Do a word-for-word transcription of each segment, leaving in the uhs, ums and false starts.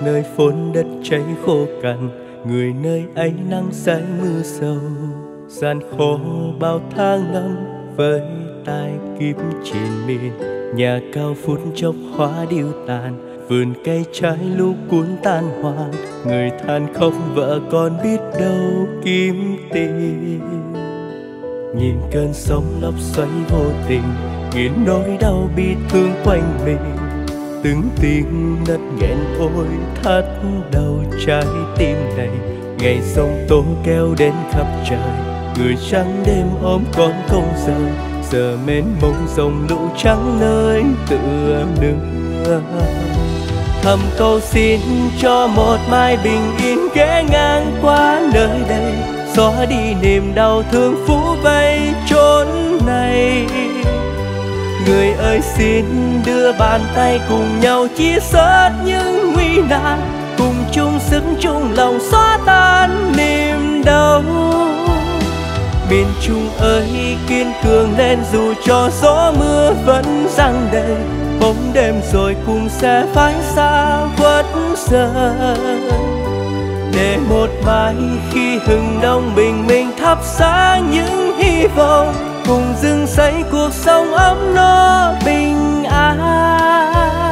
nơi phốn đất cháy khô cằn, người nơi ấy nắng say mưa sâu. Gian khổ bao tháng năm với tai kiếp triền miên, nhà cao phút chốc hóa điêu tàn, vườn cây trái lũ cuốn tan hoang. Người than khóc vợ con biết đâu kiếm tiền. Nhìn cơn sóng lốc xoáy vô tình, nghiến nỗi đau bi thương quanh mình. Từng tiếng nấc nghẹn ôi thắt đầu trái tim này. Ngày sông tố kéo đến khắp trời, người trắng đêm ôm con không rời. Giờ mến mông dòng lũ trắng nơi tựa nương. Thầm cầu xin cho một mai bình yên ghé ngang qua nơi đây, xóa đi niềm đau thương phủ vây chốn này. Người ơi xin đưa bàn tay cùng nhau chia sớt những nguy nan, cùng chung sức chung lòng xóa tan niềm đau. Miền Trung ơi kiên cường lên dù cho gió mưa vẫn giăng đầy, bóng đêm rồi cùng sẽ phai xa khuất dần. Để một mai khi hừng đông bình minh thắp sáng những hy vọng, cùng dưng xây cuộc sống ấm no bình an.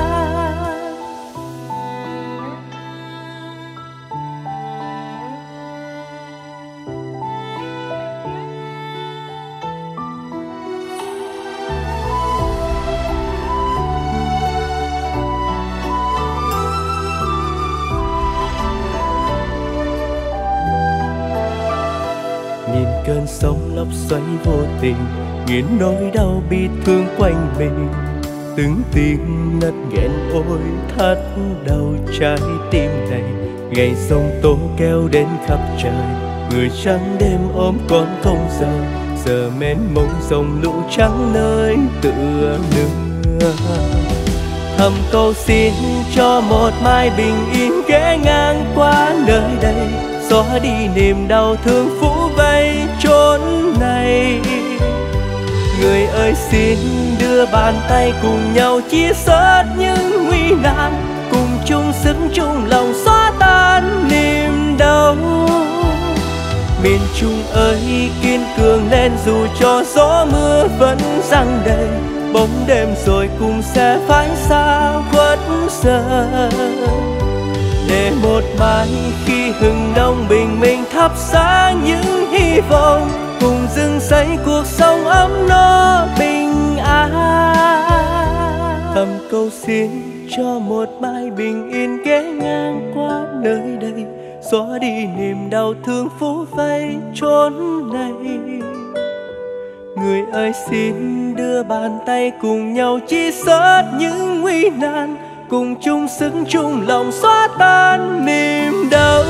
Nhìn cơn sóng lốc xoáy vô tình, nghiến nỗi đau bi thương quanh mình. Từng tiếng nấc nghẹn ôi thắt đầu trái tim này. Ngày sông tố kéo đến khắp trời, người trắng đêm ôm con không rời. Giờ mến mông dòng lũ trắng nơi tựa nương. Thầm cầu xin cho một mai bình yên ghé ngang qua nơi đây, xóa đi niềm đau thương phủ vây chốn này. Người ơi xin đưa bàn tay cùng nhau chia sớt những nguy nan, cùng chung sức chung lòng xóa tan niềm đau. Miền Trung ơi kiên cường lên dù cho gió mưa vẫn giăng đầy, bóng đêm rồi cùng sẽ phai xa khuất dần. Để một mai khi hừng đông bình minh thắp sáng những hy vọng, cùng dưng xây cuộc sống ấm no bình an. Thầm cầu xin cho một mai bình yên ghé ngang qua nơi đây, xóa đi niềm đau thương phủ vây chốn này. Người ơi xin đưa bàn tay cùng nhau chia sớt những nguy nan, cùng chung sức chung lòng xóa tan niềm đau.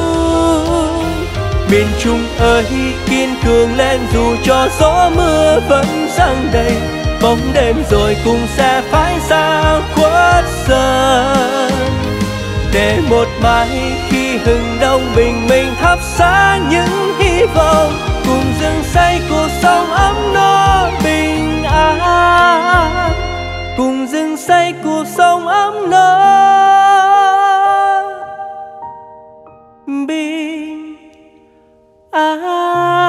Miền Trung ơi kiên cường lên dù cho gió mưa vẫn giăng đầy, bóng đêm rồi cùng sẽ phai xa khuất dần. Để một mai khi hừng đông bình minh thắp sáng những hy vọng, cùng dưng xây cuộc sống ấm no bình an. Cùng dưng xây cuộc sống ấm no bình an.